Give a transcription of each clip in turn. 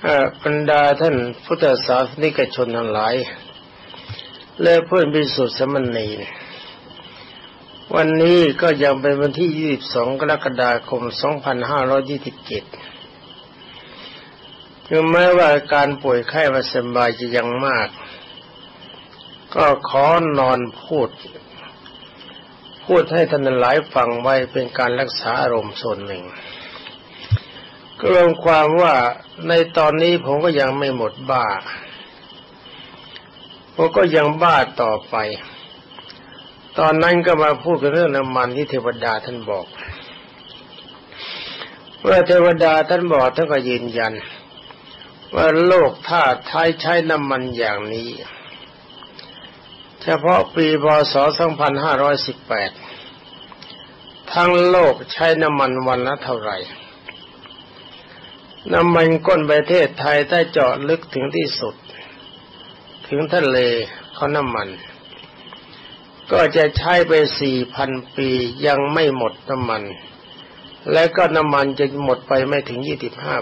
บรรดาท่านพุทธศาสนิกชนทั้งหลายและเพื่อนภิกษุสามเณรวันนี้ก็ยังเป็นวันที่22กรกฎาคม2527ถึงแม้ว่าการป่วยไข้ไม่สบายจะยังมากก็ขอนอนพูดให้ท่านหลายฟังไว้เป็นการรักษาอารมณ์ส่วนหนึ่งก็รวมความว่าในตอนนี้ผมก็ยังไม่หมดบ้าผมก็ยังบ้าต่อไปตอนนั้นก็มาพูดกันเรื่องน้ำมันที่เทวดาท่านบอกเมื่อเทวดาท่านบอกท่านก็ยืนยันว่าโลกถ้าใช้น้ำมันอย่างนี้เฉพาะปีพ.ศ. 2518ทั้งโลกใช้น้ำมันวันละเท่าไหร่น้ำมันก้นประเทศไทยถ้าเจาะลึกถึงที่สุดถึงทะเลของน้ำมันก็จะใช้ไป 4,000 ปียังไม่หมดน้ำมันและก็น้ำมันจะหมดไปไม่ถึง 25%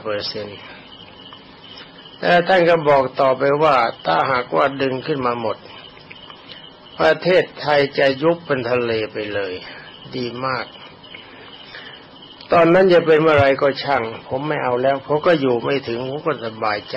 แต่ท่านก็บอกต่อไปว่าถ้าหากว่าดึงขึ้นมาหมดประเทศไทยจะยุบเป็นทะเลไปเลยดีมากตอนนั้นจะเป็นเมื่อไรก็ช่างผมไม่เอาแล้วผมก็อยู่ไม่ถึงผมก็สบายใจ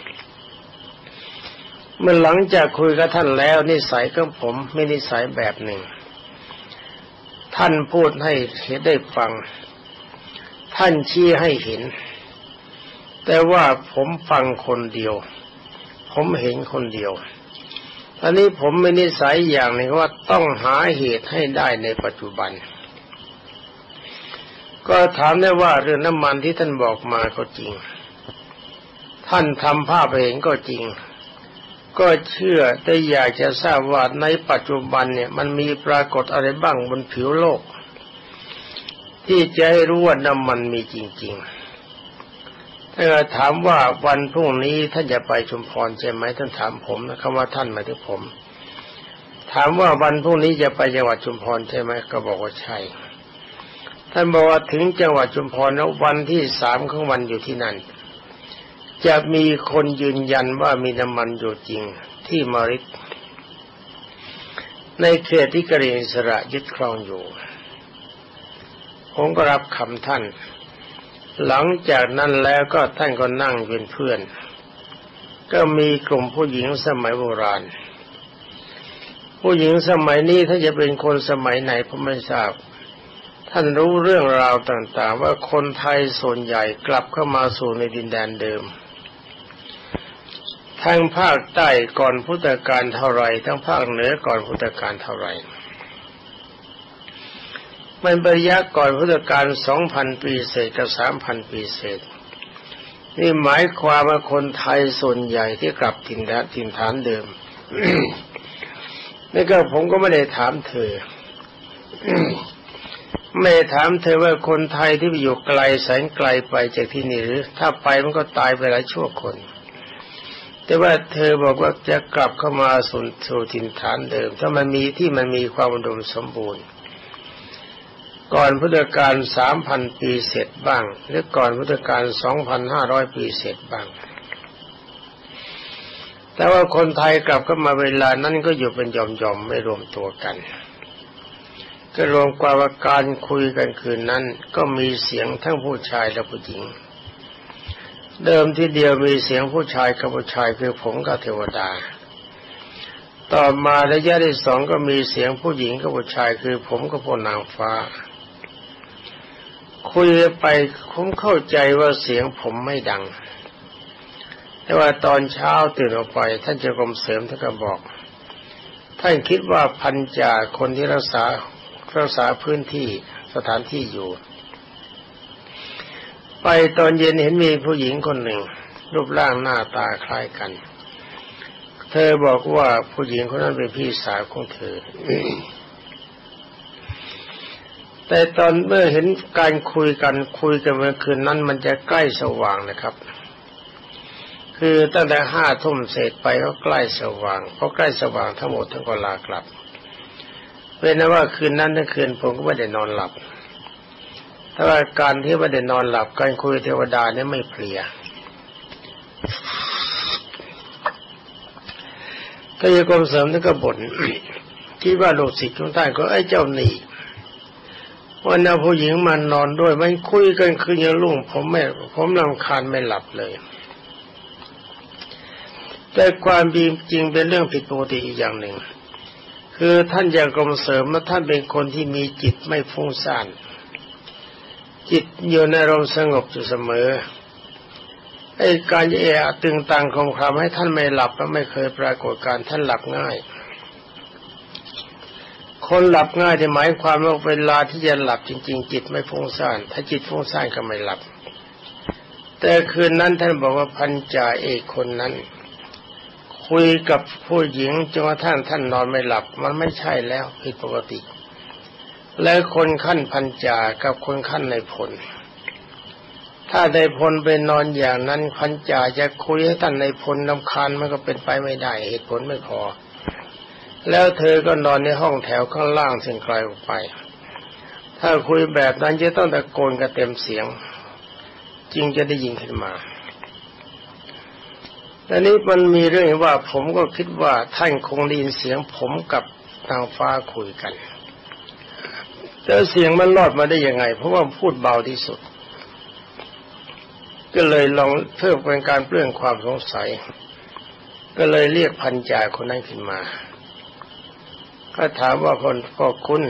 เมื่อหลังจากคุยกับท่านแล้วนิสัยของผมไม่นิสัยแบบหนึ่งท่านพูดให้เห็นได้ฟังท่านชี้ให้เห็นแต่ว่าผมฟังคนเดียวผมเห็นคนเดียวตอนนี้ผมมีนิสัยอย่างหนึ่งว่าต้องหาเหตุให้ได้ในปัจจุบันก็ถามได้ว่าเรื่องน้ำมันที่ท่านบอกมาก็จริงท่านทำภาพเห็นก็จริงก็เชื่อแต่อยากจะทราบว่าในปัจจุบันเนี่ยมันมีปรากฏอะไรบ้างบนผิวโลกที่จะให้รู้ว่าน้ำมันมีจริงๆถ้าถามว่าวันพรุ่งนี้ท่านจะไปชุมพรใช่ไหมท่านถามผมนะคำว่าท่านหมายถึงผมถามว่าวันพรุ่งนี้จะไปจังหวัดชุมพรใช่ไหมก็บอกว่าใช่ท่านบอกว่าถึงจังหวัดชุมพรแล้ววันที่3ของวันอยู่ที่นั่นจะมีคนยืนยันว่ามีน้ำมันอยู่จริงที่มฤตในเขตที่กรีอิสระยึดครองอยู่ผมก็รับคำท่านหลังจากนั้นแล้วก็ท่านก็นั่งเป็นเพื่อนก็มีกลุ่มผู้หญิงสมัยโบราณผู้หญิงสมัยนี้ถ้าจะเป็นคนสมัยไหนผมไม่ทราบท่านรู้เรื่องราวต่างๆว่าคนไทยส่วนใหญ่กลับเข้ามาสู่ในดินแดนเดิมทั้งภาคใต้ก่อนพุทธกาลเท่าไรทั้งภาคเหนือก่อนพุทธกาลเท่าไรมันเป็นระยะก่อนพุทธกาล 2,000 ปีเศษกับ 3,000 ปีเศษนี่หมายความว่าคนไทยส่วนใหญ่ที่กลับถิ่นฐานเดิม นี่ก็ผมก็ไม่ได้ถามเธอ ไม่ถามเธอว่าคนไทยที่ไปอยู่ไกลแสนไกลไปจากที่นี่หรือถ้าไปมันก็ตายไปหลายชั่วคนแต่ว่าเธอบอกว่าจะกลับเข้ามาสู่ถิ่นฐานเดิมถ้ามันมีความอุดมสมบูรณ์ก่อนพุทธกาล 3,000 ปีเสร็จบ้างหรือก่อนพุทธกาล 2,500 ปีเสร็จบ้างแต่ว่าคนไทยกลับเข้ามาเวลานั้นก็อยู่เป็นหย่อมๆไม่รวมตัวกันก็รวมความว่าการคุยกันคืนนั้นก็มีเสียงทั้งผู้ชายและผู้หญิงเดิมทีเดียวมีเสียงผู้ชายกับผู้ชายคือผมกับเทวดาต่อมาระยะที่2ก็มีเสียงผู้หญิงกับผู้ชายคือผมกับพวกนางฟ้าคุยไปผมเข้าใจว่าเสียงผมไม่ดังแต่ว่าตอนเช้าตื่นออกไปท่านเจ้ากรมเสริมท่านก็บอกท่านคิดว่าพันจ่าคนที่รักษาพื้นที่สถานที่อยู่ไปตอนเย็นเห็นมีผู้หญิงคนหนึ่งรูปร่างหน้าตาคล้ายกันเธอบอกว่าผู้หญิงคนนั้นเป็นพี่สาวของเธอ แต่ตอนเมื่อเห็นการคุยกันเมื่อคืนนั้นมันจะใกล้สว่างนะครับคือตั้งแต่5 ทุ่มเสร็จไปก็ใกล้สว่างพอใกล้สว่างทั้งหมดทั้งก็ลากลับเป็นนั้นว่าคืนนั้นทั้งคืนผมก็ไม่ได้นอนหลับแต่ว่าการที่ไม่ได้นอนหลับการคุยเทวดาเนี่ยไม่เพลียก็ยกรมเสริมท่านก็บ่น คิดว่าลูกศิษย์ของท่านก็ไอ้เจ้าหนี้วันนั้นผู้หญิงมานอนด้วยมันคุยกันคืนยังรุ่งผมรำคาญไม่หลับเลยแต่ความจริงเป็นเรื่องผิดปกติอีกอย่างหนึ่งคือท่านอย่างกรมเสริมว่าท่านเป็นคนที่มีจิตไม่ฟุ้งซ่านจิตอยู่ในอารมณ์สงบอยู่เสมอไอ้การตึงตังคงคำให้ท่านไม่หลับแล้วไม่เคยปรากฏการท่านหลับง่ายคนหลับง่ายที่หมายความว่าเวลาที่จะหลับจริงๆจิตไม่ฟุ้งซ่านถ้าจิตฟุ้งซ่านก็ไม่หลับแต่คืนนั้นท่านบอกว่าพันจ่าเอกคนนั้นคุยกับผู้หญิงจนกระทั่งท่านนอนไม่หลับมันไม่ใช่แล้วผิดปกติและคนขั้นพันจ่ากับคนขั้นในพลถ้าในพลไปนอนอย่างนั้นพันจ่าจะคุยให้ท่านในพลรำคาญมันก็เป็นไปไม่ได้เหตุผลไม่พอแล้วเธอก็นอนในห้องแถวข้างล่างซึ่งไกลออกไปถ้าคุยแบบนั้นจะต้องตะโกนกันเต็มเสียงจึงจะได้ยินขึ้นมาแต่นี้มันมีเรื่องว่าผมก็คิดว่าท่านคงได้ยินเสียงผมกับนางฟ้าคุยกันแต่เสียงมันรอดมาได้ยังไงเพราะว่าพูดเบาที่สุดก็เลยลองเพิ่มเป็นการเปลื้องความสงสัยก็เลยเรียกพันจ่าคนนั้นขึ้นมาก็ถามว่าพ่อคุณ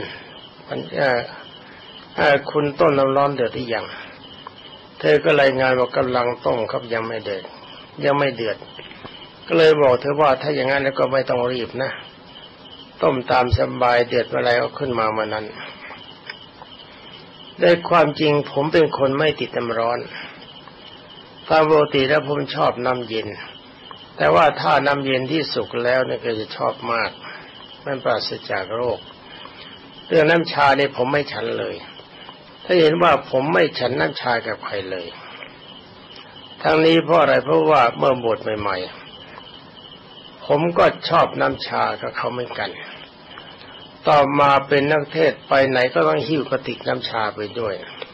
คุณต้มน้ำร้อนเดือดหรือยังเธอก็รายงานว่ากำลังต้มครับยังไม่เดือดก็เลยบอกเธอว่าถ้าอย่างนั้นแล้วก็ไม่ต้องรีบนะต้มตามสบายเดือดเมื่อไรเอาขึ้นมาเมื่อนั้นได้ความจริงผมเป็นคนไม่ติดน้ำร้อนตามปกติแล้วผมชอบน้ำเย็นแต่ว่าถ้าน้ำเย็นที่สุกแล้วเนี่ยก็จะชอบมากมันปราศจากโรคเรื่องน้ำชาเนี่ยผมไม่ฉันเลยถ้าเห็นว่าผมไม่ฉันน้ำชากับใครเลยทั้งนี้เพราะอะไรเพราะว่าเมื่อบวชใหม่ๆผมก็ชอบน้ำชากับเขาเหมือนกันต่อมาเป็นนักเทศไปไหนก็ต้องหิ้วกระติกน้ำชาไปด้วย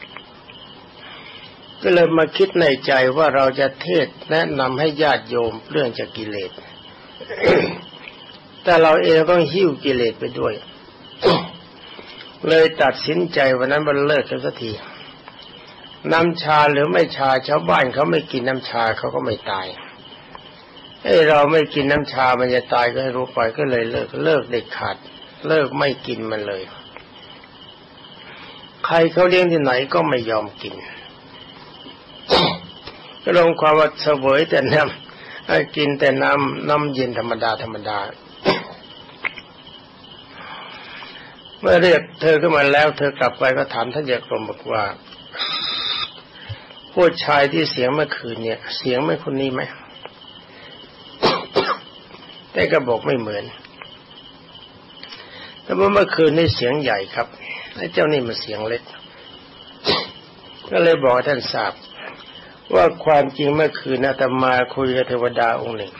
ก็เลยมาคิดในใจว่าเราจะเทศแนะนำให้ญาติโยมเรื่องจากกิเลส แต่เราเองต้องหิ้วกิเลสไปด้วย เลยตัดสินใจวันนั้นมันเลิกกันสักทีน้ำชาหรือไม่ชาชาวบ้านเขาไม่กินน้ำชาเขาก็ไม่ตายเราไม่กินน้ำชามันจะตายก็ให้รู้ไปก็เลยเลิกเด็ดขาดเลิกไม่กินมันเลยใครเขาเลี้ยงที่ไหนก็ไม่ยอมกิน ก็ลงความว่าเสวยแต่น้ำกินแต่น้ำเย็นธรรมดาเมื่อเรียกเธอขึ้นมาแล้วเธอกลับไปก็ถามท่านเจ้ากรมบอกว่าผู้ชายที่เสียงเมื่อคืนเนี่ยเสียงไม่คนนี้ไหม แต่ก็บอกไม่เหมือนแต่เมื่อคืนนี่เสียงใหญ่ครับไอ้เจ้านี่มันเสียงเล็ก ก็เลยบอกท่านทราบว่าความจริงเมื่อคืนอาตมาคุยกับเทวดาองค์หนึ่ง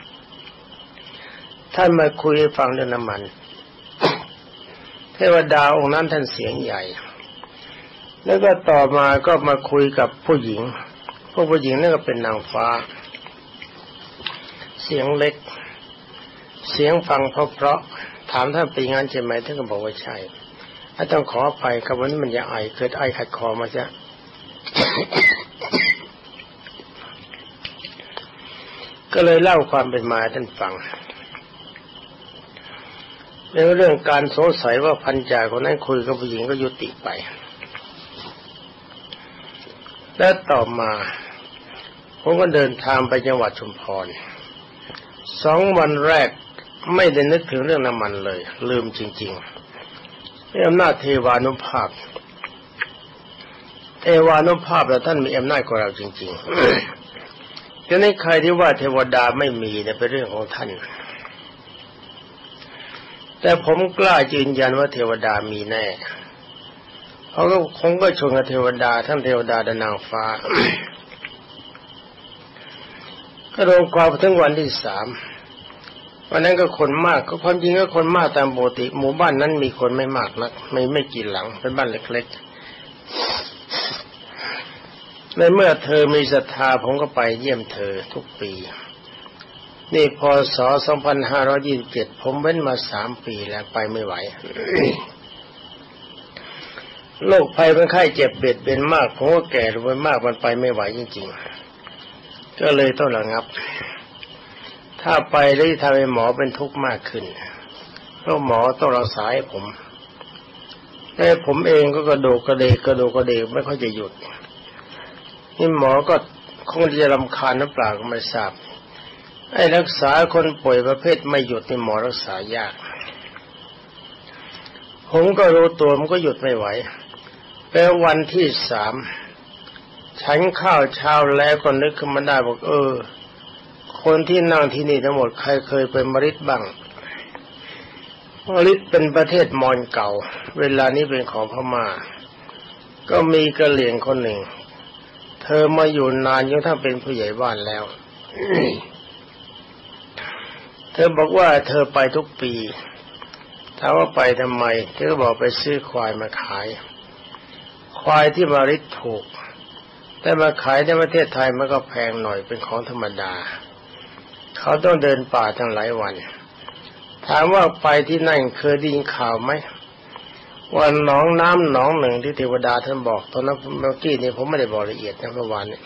ท่านมาคุยให้ฟังเรื่องน้ำมันเทวดาองค์นั้นท่านเสียงใหญ่แล้วก็ต่อมาก็มาคุยกับผู้หญิงผู้หญิงนั่นก็เป็นนางฟ้าเสียงเล็กเสียงฟังเพราะถามท่านเป็นงั้นใช่ไหมท่านก็บอกว่าใช่ต้องขออภัยครับวันนี้มันจะไอเกิดไอขัดคอมาซะ ก็เลยเล่าความเป็นมาท่านฟังในเรื่องการสงสัยว่าพันจ่าคนนั้นคุยกับผู้หญิงก็ยุติไปและต่อมาผมก็เดินทางไปจังหวัดชุมพร2 วันแรกไม่ได้นึกถึงเรื่องน้ำมันเลยลืมจริงๆด้วยอำนาจเทวานุภาพแล้วท่านมีอำนาจกว่าเราจริงๆฉะนั้นใครที่ว่าเทวดาไม่มีเนี่ยเป็นเรื่องของท่านแต่ผมกล้ายืนยันว่าเทวดามีแน่เขาก็คงก็ชนกับเทวดาทั้งเทวดาและนางฟ้า ก็ลงความถึงวันที่3วันนั้นก็คนมากก็ความจริงก็คนมากตามปกติหมู่บ้านนั้นมีคนไม่มากนักไม่กี่หลังเป็นบ้านเล็กๆในเมื่อเธอมีศรัทธาผมก็ไปเยี่ยมเธอทุกปีนี่พศ2527ผมเว้นมา3 ปีแล้วไปไม่ไหว โรคภัยเป็นไข้เจ็บเบียดเบียนมากผมก็แก่ลงไปมากมันไปไม่ไหวจริงๆก็เลยต้องระงับถ้าไปแล้วทำให้หมอเป็นทุกข์มากขึ้นเพราะหมอต้องรักษาให้ผมแต่ผมเองก็กระโดดกระเดกไม่ค่อยจะหยุดนี่หมอก็คงจะรำคาญหรือเปล่าก็ไม่ทราบไอ้รักษาคนป่วยประเภทไม่หยุดนี่หมอรักษายากผมก็รู้ตัวมันก็หยุดไม่ไหวแล้ววันที่3ฉันข้าวเช้าแล้วก็นึกขึ้นมาได้บอกคนที่นั่งที่นี่ทั้งหมดใครเคยเป็นมฤตบ้างมฤตเป็นประเทศมอญเก่าเวลานี้เป็นของพม่าก็มีกะเหรี่ยงคนหนึ่งเธอมาอยู่นานจนถ้าเป็นผู้ใหญ่บ้านแล้ว เธอบอกว่าเธอไปทุกปีถามว่าไปทำไมเธอก็บอกไปซื้อควายมาขายควายที่มฤตถูกแต่มาขายในประเทศไทยมันก็แพงหน่อยเป็นของธรรมดาเขาต้องเดินป่าทั้งหลายวันถามว่าไปที่นั่นเคยได้ยินข่าวไหมว่าหนองน้ำหนองหนึ่งที่เทวดาท่านบอกตอนนั้นเมื่อกี้นี่ผมไม่ได้บอกละเอียดนะเมื่อวานนี้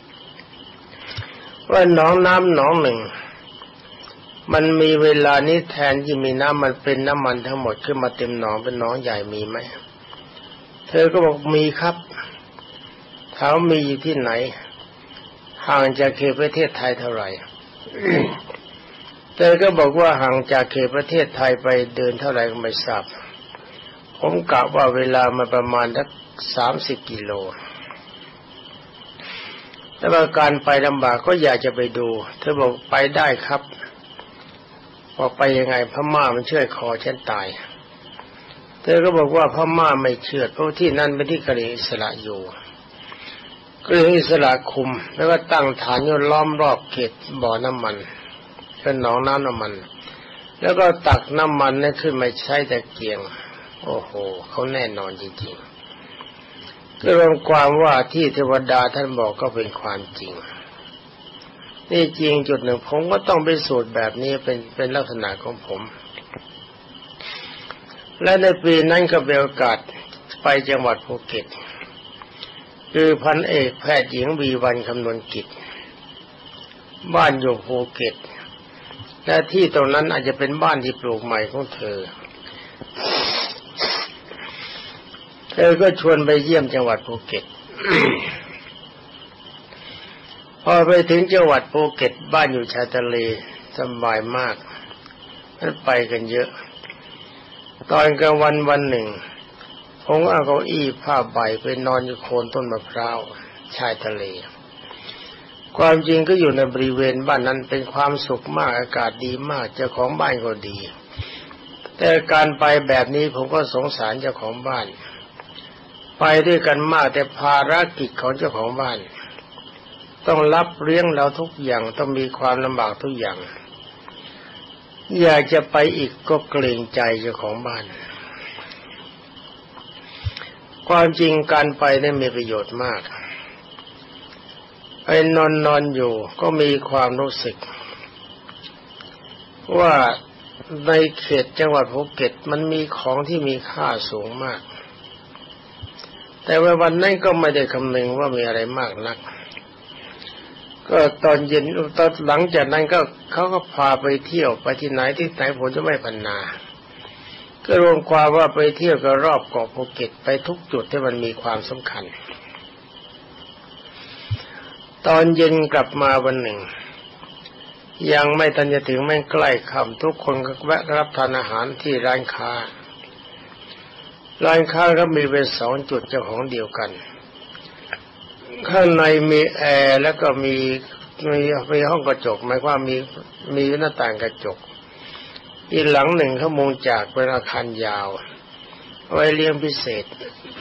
ว่าหนองน้ำหนองหนึ่งมันมีเวลานี้แทนที่มีน้ำมันเป็นน้ำมันทั้งหมดขึ้นมาเต็มหนองเป็นหนองใหญ่มีไหมเธอก็บอกมีครับถามมีอยู่ที่ไหนห่างจากเขตประเทศไทยเท่าไหร่ เธอก็บอกว่าห่างจากเขตประเทศไทยไปเดินเท่าไหร่ก็ไม่ทราบผมกะว่าเวลามันประมาณสัก30 กิโลแต่ว่าการไปลำบากก็อยากจะไปดูเธอบอกไปได้ครับว่าไปยังไงพม่ามันเชือดคอฉันตายเธอก็บอกว่าพม่าไม่เชือดเพราะที่นั่นเป็นที่กะเหรี่ยงอิสระอยู่กะเหรี่ยงอิสระคุมแล้วก็ตั้งฐานอยู่ล้อมรอบเขตบ่อน้ำมันเป็นหนองน้ำมันแล้วก็ตักน้ำมันนั้นขึ้นมาใช้ตะเกียงโอ้โหเขาแน่นอนจริงๆก็รวมความว่าที่เทวดาท่านบอกก็เป็นความจริงนี่จริงจุดหนึ่งผมก็ต้องไปสูตรแบบนี้เป็นลักษณะของผมและในปีนั้นก็เป็นโอกาสไปจังหวัดภูเก็ตคือพันเอกแพทย์หญิงวีวรรณคำนวณกิจบ้านอยู่ภูเก็ตและที่ตรงนั้นอาจจะเป็นบ้านที่ปลูกใหม่ของเธอก็ชวนไปเยี่ยมจังหวัดภูเก็ต พอไปถึงจังหวัดภูเก็ตบ้านอยู่ชายทะเลสบายมากมันไปกันเยอะตอนกลางวันวันหนึ่งผมเอาเก้าอี้ผ้าใบไปนอนอยู่โคนต้นมะพร้าวชายทะเลความจริงก็อยู่ในบริเวณบ้านนั้นเป็นความสุขมากอากาศดีมากเจ้าของบ้านก็ดีแต่การไปแบบนี้ผมก็สงสารเจ้าของบ้านไปด้วยกันมากแต่ภารกิจของเจ้าของบ้านต้องรับเลี้ยงเราทุกอย่างต้องมีความลำบากทุกอย่างอยากจะไปอีกก็เกรงใจเจ้าของบ้านความจริงการไปได้มีประโยชน์มากไปนอนอยู่ก็มีความรู้สึกว่าในเขตจังหวัดภูเก็ตมันมีของที่มีค่าสูงมากแต่ว่าวันนั้นก็ไม่ได้คำนึงว่ามีอะไรมากนักก็ตอนเย็นตอนหลังจากนั้นก็เขาก็พาไปเที่ยวไปที่ไหนผมจะไม่พรรณนาก็รวมความว่าไปเที่ยวก็รอบเกาะภูเก็ตไปทุกจุดที่มันมีความสำคัญตอนเย็นกลับมาวันหนึ่งยังไม่ทันจะถึงแม่งใกล้ค่ำทุกคนก็แวะรับทานอาหารที่ร้านค้าก็มีเป็น2 จุดเจ้าของเดียวกันข้างในมีแอร์แล้วก็มีห้องกระจกหมายความมีหน้าต่างกระจกอีกหลังหนึ่งเขามุงจากเป็นอาคารยาวไว้เลี้ยงพิเศษ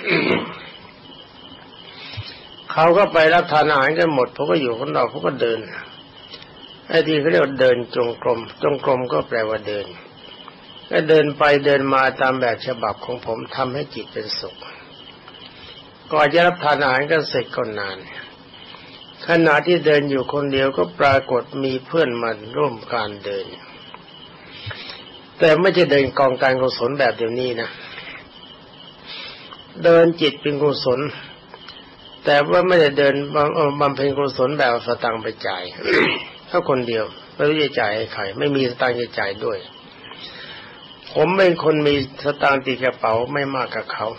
เขาก็ไปรับทานอาหารกันหมดผมก็อยู่ข้างนอกผมก็เดินไอ้ที่เขาเรียกว่าเดินจงกรมก็แปลว่าเดินก็เดินไปเดินมาตามแบบฉบับของผมทำให้จิตเป็นสุขก่อนจะรับทานอาหารกันเสร็จก็นานขณะที่เดินอยู่คนเดียวก็ปรากฏมีเพื่อนมาร่วมการเดินแต่ไม่ใช่เดินกองการกุศลแบบเดี๋ยวนี้นะเดินจิตเป็นกุศลแต่ว่าไม่ได้เดินบำเพ็ญกุศลแบบสตังค์ไปจ่าย ถ้าคนเดียวไม่รู้จะจ่ายให้ใครไม่มีสตังค์จะจ่ายด้วยผมเป็นคนมีสตางค์ติดกระเป๋าไม่มากกับเขา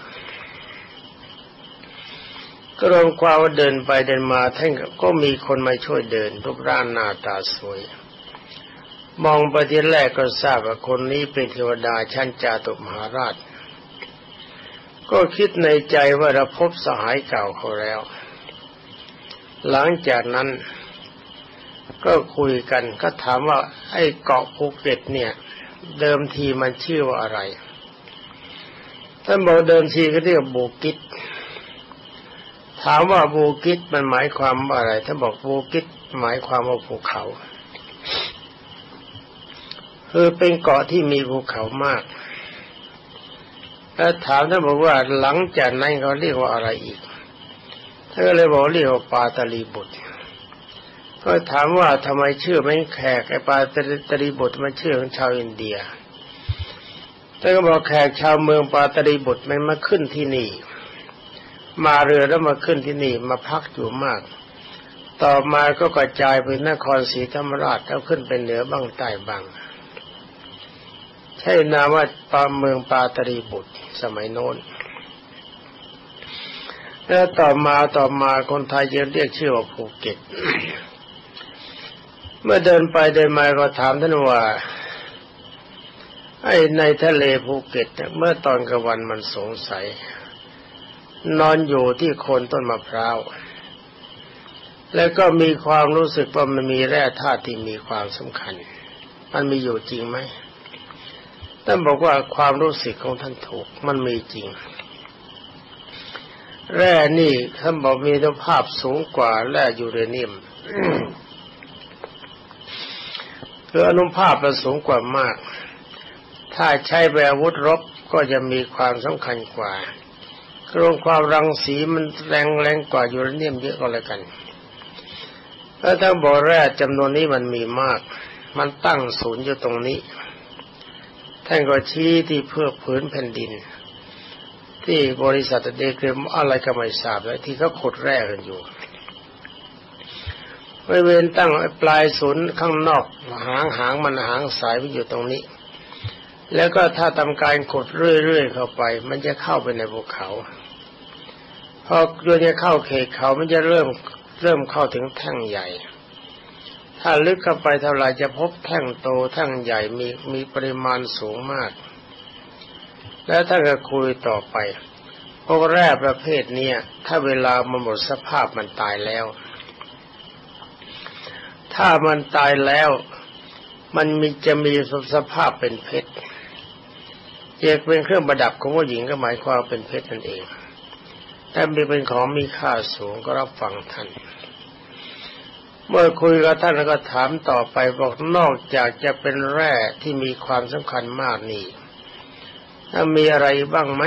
ก็รวมความว่าเดินไปเดินมาท่านก็มีคนมาช่วยเดินรูปร่างหน้าตาสวยมองไปทีแรกก็ทราบว่าคนนี้เป็นเทวดาชั้นจาตุมหาราชก็คิดในใจว่าเราพบสหายเก่าเขาแล้วหลังจากนั้นก็คุยกันก็ถามว่าไอ้เกาะภูเก็ตเนี่ยเดิมทีมันชื่อว่าอะไรท่านบอกเดิมทีก็เรียกบูกิตถามว่าบูกิตมันหมายความว่าอะไรท่านบอกบูกิตหมายความว่าภูเขาคือเป็นเกาะที่มีภูเขามากแล้วถามท่านบอกว่าหลังจากนั้นเขาเรียกว่าอะไรอีกท่านก็เลยบอกเรียกว่าปาตลีบุตรก็ถามว่าทำไมชื่อไม่แขกไอ้ปาตลีบุตรมันชื่อของชาวอินเดียท่านก็บอกแขกชาวเมืองปาตลีบุตรมันมาขึ้นที่นี่มาเรือแล้วมาขึ้นที่นี่มาพักอยู่มากต่อมาก็กระจายไปนครศรีธรรมราชแล้วขึ้นไปเหนือบ้างใต้บ้างใช่นามว่าเมืองปาตลีบุตรสมัยโน้นแล้วต่อมาคนไทยจะเรียกชื่อว่าภูเก็ต เมื่อเดินไปเดินมาก็ถามท่านว่าไอ้ในทะเลภูเก็ตเมื่อตอนกลางวันมันสงสัยนอนอยู่ที่โคนต้นมะพร้าวแล้วก็มีความรู้สึกว่ามันมีแร่ธาตุที่มีความสำคัญมันมีอยู่จริงไหมท่านบอกว่าความรู้สึกของท่านถูกมันมีจริงแร่นี่ท่านบอกมีอนุภาพสูงกว่าแร่ยูเรเนียม คืออนุภาพมันสูงกว่ามากถ้าใช้เป็นอาวุธรบก็จะมีความสำคัญกว่าโครงความรังสีมันแรงกว่ายูเรเนียมเยอะก็แล้วกันแล้วถ้าบอกแร่จำนวนนี้มันมีมากมันตั้งศูนย์อยู่ตรงนี้ท่านก็ชี้ที่เพื่อผืนแผ่นดินที่บริษัทเดกรมอะไรก็ไม่ทราบแล้วที่เขาขุดแร่กันอยู่บริเวณตั้งปลายศูนย์ข้างนอกหางมันหางสายไปอยู่ตรงนี้แล้วก็ถ้าทำการขุดเรื่อยๆเข้าไปมันจะเข้าไปในภูเขาพอโดยจะเข้าเขตเขามันจะเริ่มเข้าถึงแท่งใหญ่ถ้าลึกเข้าไปเท่าไรจะพบแท่งโตแท่งใหญ่มีปริมาณสูงมากแล้วถ้าก็คุยต่อไปพวกแร่ประเภทนี้ถ้าเวลามันหมดสภาพมันตายแล้วถ้ามันตายแล้วมันจะมีสภาพเป็นเพชรเอกเป็นเครื่องประดับของผู้หญิงก็หมายความเป็นเพชรนั่นเองแต่เป็นของมีค่าสูงก็รับฟังท่านเมื่อคุยกับท่านแล้วก็ถามต่อไปบอกนอกจากจะเป็นแร่ที่มีความสำคัญมากนี่ถ้ามีอะไรบ้างไหม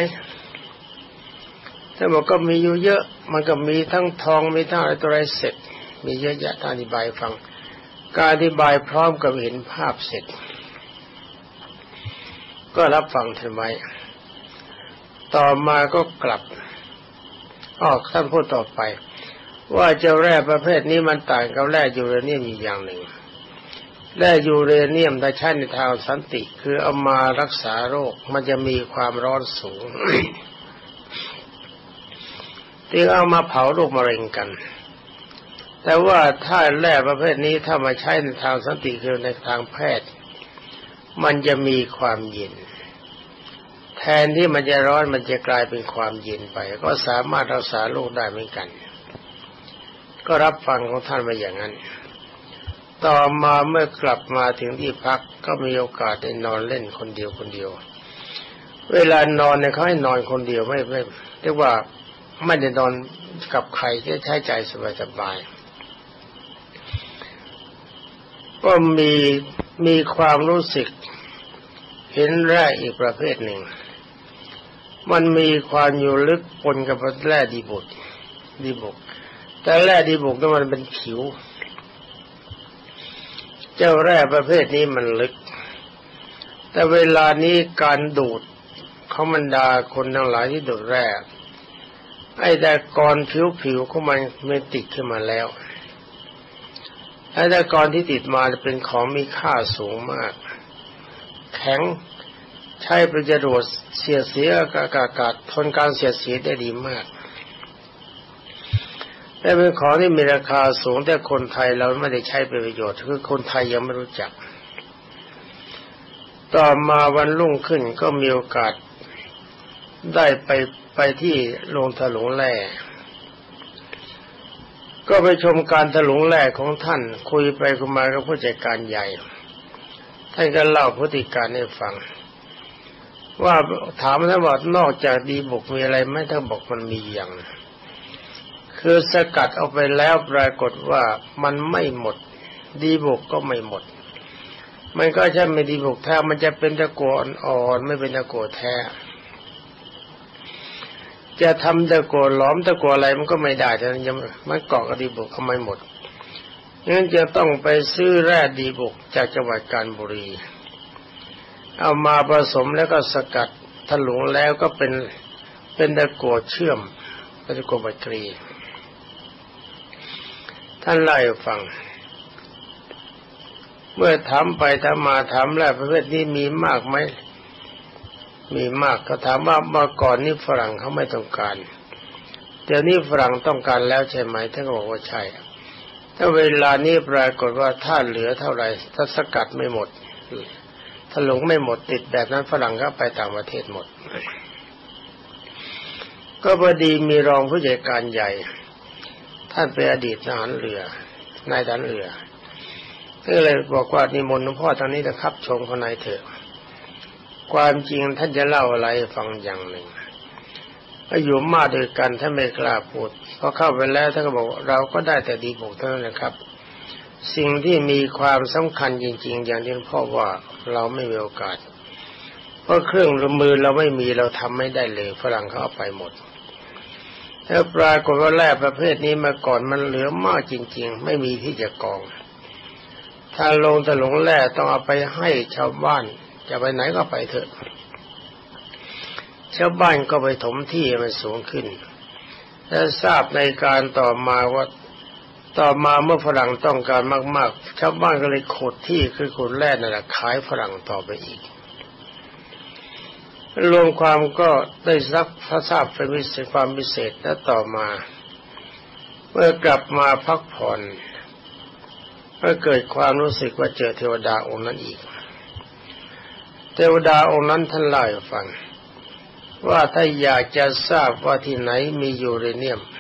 ท่านบอกก็มีอยู่เยอะมันก็มีทั้งทองมีทั้งอะไรตัวอะไรเสร็จมีเยอะแยะอธิบายฟังการอธิบายพร้อมกับเห็นภาพเสร็จก็รับฟังท่านไว้ต่อมาก็กลับท่านพูดต่อไปว่าเจ้าแร่ประเภทนี้มันต่างกับแร่ยูเรเนียมอีกอย่างหนึ่งแร่ยูเรเนียมถ้าใช้ในทางสันติคือเอามารักษาโรคมันจะมีความร้อนสูง ที่เอามาเผาโรคมะเร็งกันแต่ว่าถ้าแร่ประเภทนี้ถ้ามาใช้ในทางสันติคือในทางแพทย์มันจะมีความเย็นแทนที่มันจะร้อนมันจะกลายเป็นความเย็นไปก็สามารถรักษาโรคได้เหมือนกันก็รับฟังของท่านมาอย่างนั้นต่อมาเมื่อกลับมาถึงที่พักก็มีโอกาสได้นอนเล่นคนเดียวเวลานอนเนี่ยเขาให้นอนคนเดียวไม่เรียกว่าไม่ได้นอนกับใครแค่ใช้ใจสบายๆก็มีความรู้สึกเห็นแร่อีกประเภทหนึ่งมันมีความอยู่ลึกปนกับแร่ดีบุกแต่แร่ดีบุกนั้นมันเป็นผิวเจ้าแร่ประเภทนี้มันลึกแต่เวลานี้การดูดเขาบรรดาคนทั้งหลายที่ดูดแร่ไอ้แต่ก่อนผิวของมันไม่ติดขึ้นมาแล้วไอ้แต่ก่อนที่ติดมาเป็นของมีค่าสูงมากแข็งใช้เป็นจรวดเสียอากาศทนการเสียได้ดีมากแต่เป็นของที่มีราคาสูงแต่คนไทยเราไม่ได้ใช้เป็นประโยชน์คือคนไทยยังไม่รู้จักต่อมาวันรุ่งขึ้นก็มีโอกาสได้ไปที่โรงถลุงแร่ก็ไปชมการถลุงแร่ของท่านคุยไปคุยมากับผู้จัดการใหญ่ท่านก็เล่าพฤติการให้ฟังว่าถามท่านว่านอกจากดีบุกมีอะไรไหมท่านบอกมันมีอย่างคือสกัดเอาไปแล้วปรากฏว่ามันไม่หมดดีบุกก็ไม่หมดมันก็ใช่ไม่ดีบุกแท้มันจะเป็นตะกั่วอ่อนๆไม่เป็นตะกั่วแท้จะทำตะกั่วหลอมตะกั่วอะไรมันก็ไม่ได้แต่มันเกาะกับดีบุกเอาไม่หมดงั้นจะต้องไปซื้อแร่ดีบุกจากจังหวัดกาญจนบุรีเอามาผสมแล้วก็สกัดถลุงแล้วก็เป็นตะกั่วเชื่อมเป็นตะกั่วไมตรีท่านเล่าให้ฟังเมื่อถามไปถามมาถามแล้วประเภทนี้มีมากไหมมีมากก็ถามว่าเมื่อก่อนนี้ฝรั่งเขาไม่ต้องการเดี๋ยวนี้ฝรั่งต้องการแล้วใช่ไหมท่านก็บอกว่าใช่ถ้าเวลานี้ปรากฏว่าถ้าเหลือเท่าไหร่ถ้าสกัดไม่หมดถ้าหลงไม่หมดติดแบบนั้นฝรั่งก็ไปต่างประเทศหมดก็พอดีมีรองผู้จัดการใหญ่ท่านเป็นอดีตทหารเรือนายทหารเรือก็เลยบอกว่านิมนต์หลวงพ่อทางนี้นะครับชมข้างในเถอะความจริงท่านจะเล่าอะไรฟังอย่างหนึ่งอยู่มาด้วยกันท่านไม่กล้าพูดพอเข้าไปแล้วท่านก็บอกเราก็ได้แต่ดีบุกเท่านั้นนะครับสิ่งที่มีความสำคัญจริงๆอย่างที่หลวงพ่อว่าเราไม่มีโอกาสเพราะเครื่องมือเราไม่มีเราทำไม่ได้เลยฝรั่งเขาเอาไปหมดแล้วปรากฏว่าแร่ประเภทนี้มาก่อนมันเหลือมากจริงๆไม่มีที่จะกองถ้าลงถลุงแร่ต้องเอาไปให้ชาวบ้านจะไปไหนก็ไปเถอะชาวบ้านก็ไปถมที่มันสูงขึ้นและทราบในการต่อมาว่าเมื่อฝรั่งต้องการมากๆชาวบ้านก็เลยขุดที่คือขุดแร่นั่นแหละขายฝรั่งต่อไปอีกรวมความก็ได้ทราบเป็นความพิเศษและต่อมาเมื่อกลับมาพักผ่อนก็เกิดความรู้สึกว่าเจอเทวดาองค์นั้นอีกเทวดาองค์นั้นท่านเล่าให้ฟังว่าถ้าอยากจะทราบว่าที่ไหนมียูเรเนียม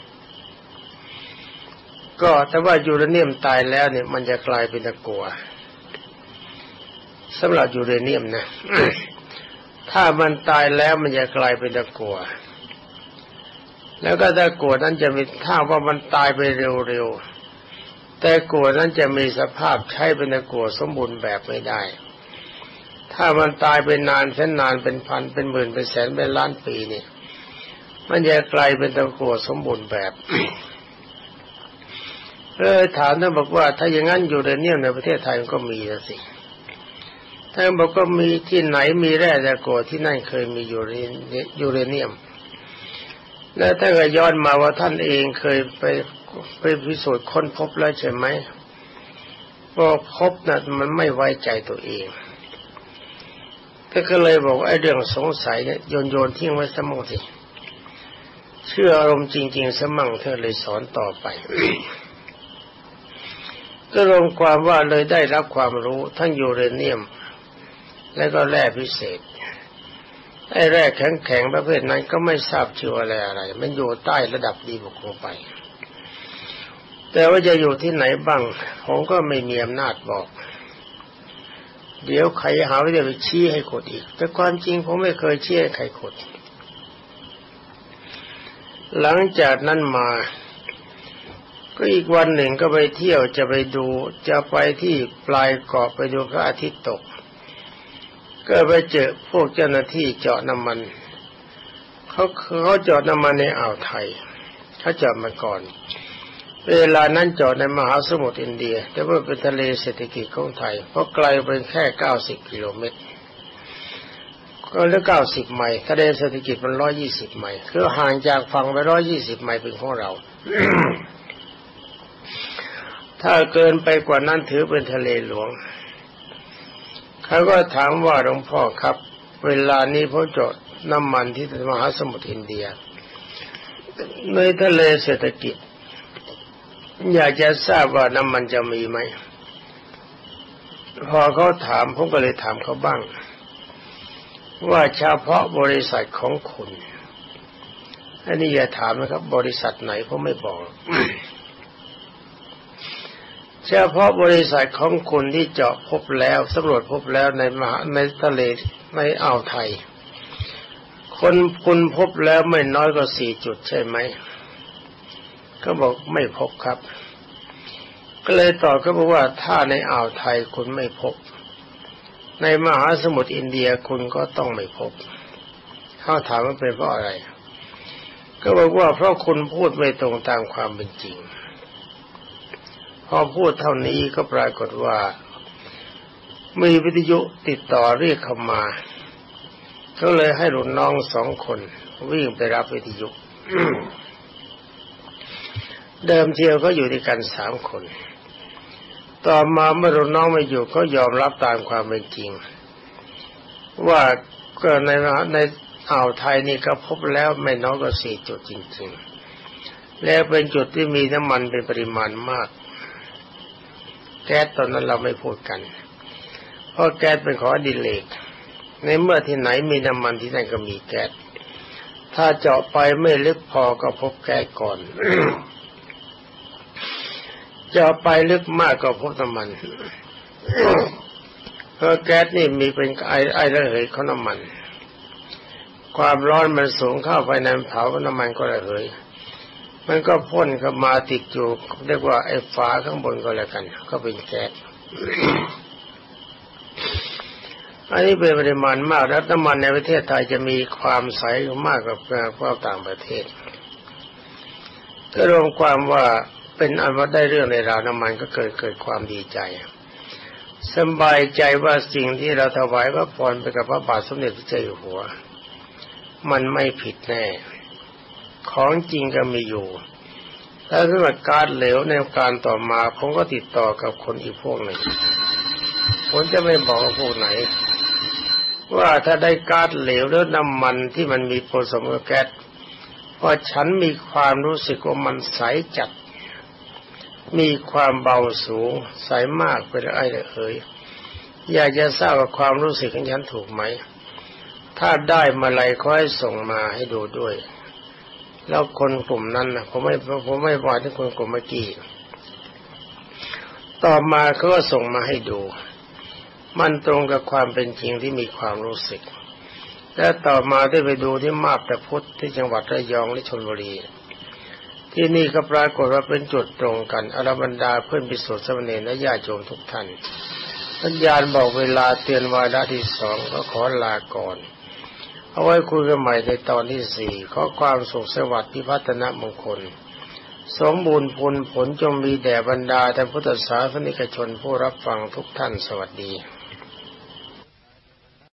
ก็ถ้าว่ายูเรเนียมตายแล้วเนี่ยมันจะกลายเป็นตะกั่วสำหรับยูเรเนียมนะ ถ้ามันตายแล้วมันจะกลายเป็นตะกั่วแล้วก็ตะกั่วนั้นจะมีถ้าว่ามันตายไปเร็วๆแต่กั่วนั้นจะมีสภาพใช้เป็นตะกั่วสมบูรณ์แบบไม่ได้ถ้ามันตายไปนานแสนนานเป็นพันเป็นหมื่นเป็นแสนเป็นล้านปีนี่มันจะกลายเป็นตะกั่วสมบูรณ์แบบ ถามท่านบอกว่าถ้าอย่างนั้นยูเรเนียมในประเทศไทยมันก็มีแล้วสิท่านบอกก็มีที่ไหนมีแร่ตะกั่วที่นั่นเคยมียูเรเนียมแล้วท่านก็ย้อนมาว่าท่านเองเคยไปพิสูจน์ค้นพบแล้วใช่ไหมพอพบน่ะมันไม่ไว้ใจตัวเองก็เลยบอกว่าไอ้เรื่องสงสัยเนี่ยโยนทิ้งไว้ซะมั่งสิเชื่ออารมณ์จริงๆซะมั่งเธอเลยสอนต่อไป ก็รวมความว่าเลยได้รับความรู้ทั้งยูเรเนียมและก็แร่พิเศษไอ้แร่แข็งๆประเภทนั้นก็ไม่ทราบชื่ออะไรมันอยู่ใต้ระดับดีบุกลงไปแต่ว่าจะอยู่ที่ไหนบ้างผมก็ไม่มีอำนาจบอกเดี๋ยวใครหาว่าจะไปชี้ให้ขุดอีกแต่ความจริงผมไม่เคยชี้ให้ใครขุดหลังจากนั้นมาก็อีกวันหนึ่งก็ไปเที่ยวจะไปดูจะไปที่ปลายเกาะไปดูพระอาทิตย์ตกก็ไปเจอพวกเจ้าหน้าที่เจาะน้ำมันเขาเจาะน้ำมันในอ่าวไทยเขาเจาะมาก่อนเวลานั้นจอดในมหาสมุทรอินเดียแต่ว่าเป็นทะเลเศรษฐกิจของไทยเพราะไกลเป็นแค่90กิโลเมตรก็เหลือ90ไมล์ทะเลเศรษฐกิจมัน120ไมล์คือห่างจากฝั่งไป120ไมล์เป็นของเรา ถ้าเกินไปกว่านั้นถือเป็นทะเลหลวงเขาก็ถามว่าหลวงพ่อครับเวลานี้ผมเจาะน้ำมันที่มหาสมุทรอินเดียในทะเลเศรษฐกิจอยากจะทราบว่าน้ำมันจะมีไหมพอเขาถามผมก็เลยถามเขาบ้างว่าเฉพาะบริษัทของคุณอันนี้อย่าถามนะครับบริษัทไหนผมไม่บอก เฉพาะบริษัทของคุณที่เจาะพบแล้วสำรวจพบแล้วในทะเลในอ่าวไทยคุณพบแล้วไม่น้อยกว่า4จุดใช่ไหมก็บอกไม่พบครับก็เลยตอบเขาบอกว่าถ้าในอ่าวไทยคุณไม่พบในมหาสมุทรอินเดียคุณก็ต้องไม่พบเขาถามว่าเป็นเพราะอะไรก็บอกว่าเพราะคุณพูดไม่ตรงตามความเป็นจริงพอพูดเท่านี้ก็ปรากฏว่ามีวิทยุติดต่อเรียกเข้ามาก็เลยให้รุ่นน้อง2คนวิ่งไปรับวิทยุ เดิมทีเขาอยู่ด้วยกัน3คนต่อมาเมื่อรุ่นน้องไม่อยู่ก็ยอมรับตามความเป็นจริงว่าก็ในอ่าวไทยนี่ก็พบแล้วไม่น้อยกว่า4จุดจริงๆและเป็นจุดที่มีน้ำมันเป็นปริมาณมากแก๊สตอนนั้นเราไม่พูดกันเพราะแก๊สเป็นของอดิเรกในเมื่อที่ไหนมีน้ำมันที่นั่นก็มีแก๊สถ้าเจาะไปไม่ลึกพอก็พบแก๊สก่อน เจาะไปลึกมากก็พบน้ำมัน เพราะแก๊สนี่มีเป็นไอระเหยของน้ำมันความร้อนมันสูงเข้าไปในเผาน้ำมันก็ระเหยมันก็พ่นเข้ามาติดอยู่เรียกว่าไอ้ฝาข้างบนก็แล้วกันก็เป็นแก๊ส อันนี้เป็นปริมาณมากแล้วน้ำมันในประเทศไทยจะมีความใสมากกว่าต่างประเทศก็รวมความว่าเป็นอันว่าได้เรื่องในราวน้ำมันก็เกิดความดีใจสบายใจว่าสิ่งที่เราถวายพระพรไปกับพระบาทสมเด็จพระเจ้าอยู่หัวมันไม่ผิดแน่ของจริงก็มีอยู่ถ้าสำหรับการเหลวในการต่อมาผมก็ติดต่อกับคนอีกพวกหนึ่งผมจะไม่บอกว่าพวกไหนว่าถ้าได้ก๊าซเหลวหรือน้ำมันที่มันมีผสมกับแก๊สพอฉันมีความรู้สึกว่ามันใสจัดมีความเบาสูงใสมากเป็นไอ้เอ๋ยอยากจะทราบว่าความรู้สึกของฉันถูกไหมถ้าได้มาอะไรขอให้ส่งมาให้ดูด้วยแล้วคนกลุ่มนั้นนะผมไม่บอกที่คนกลุ่มเมื่อกี้ต่อมาเขาก็ส่งมาให้ดูมันตรงกับความเป็นจริงที่มีความรู้สึกและต่อมาได้ไปดูที่มาบตาพุธที่จังหวัดระยองและชลบุรีที่นี่ก็ปรากฏว่าเป็นจุดตรงกันอรบรรดาเพื่อนภิกษุสามเณรและญาติโยมทุกท่านสัญญาณบอกเวลาเตือนวาระที่2ก็ขอลาก่อนเอาไว้คุยกันใหม่ในตอนที่4ขอความสุขสวัสดิ์พิพัฒนมงคลสมบูรณ์ผลจงมีแด่บรรดาท่านพุทธศาสนิกชนผู้รับฟังทุกท่านสวัสดี